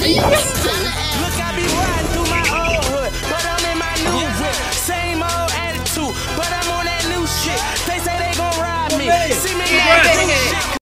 Look, I be riding through my old hood, but I'm in my new whip. Same old attitude, but I'm on that new shit. They say they gon' ride me. See me in that new